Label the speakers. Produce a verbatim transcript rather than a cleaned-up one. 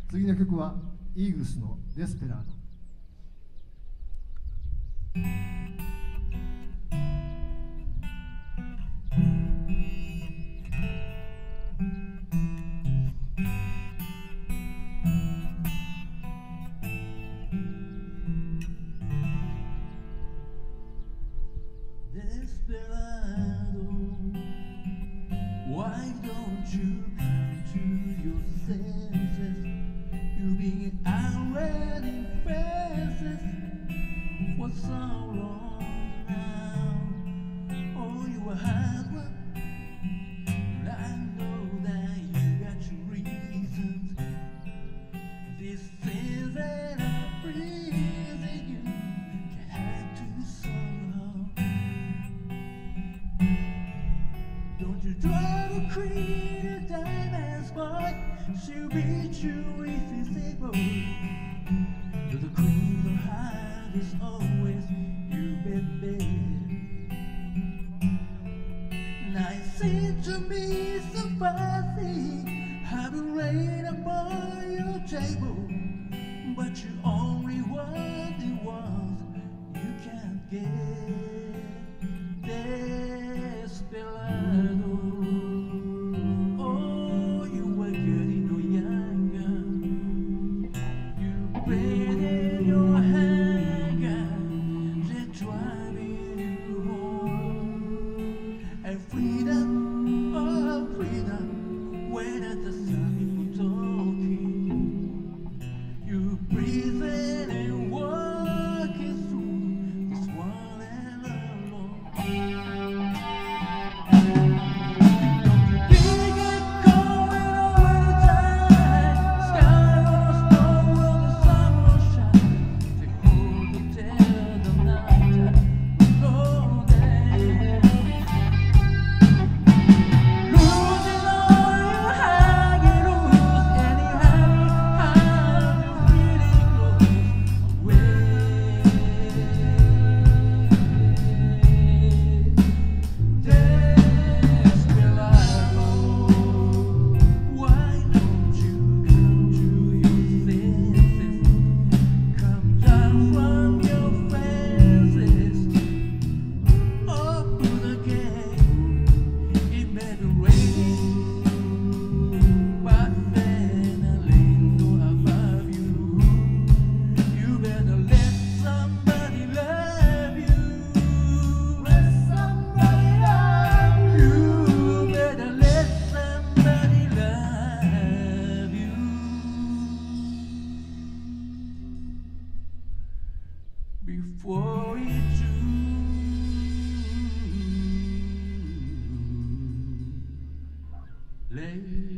Speaker 1: 次の曲はイーグスのデスペラード。
Speaker 2: Desperado, why don't you come to your senses? You've been already faces for so long now. Oh, you were hard one, but I know that you got your reasons. This is that I'm freezing you, you have to solve. Don't you try to create a diamond boy, she'll beat you if he's able. You're the queen of heart is always you, baby. Now it seems to me so fuzzy, having rain upon your table, but you only want the ones you can't get. Desperado, oh, you were getting no younger. You breathe your anger, they're driving you home. And freedom, oh freedom, when at the sun you're talking, you breathe it and walking through this world and alone. Before you do, lay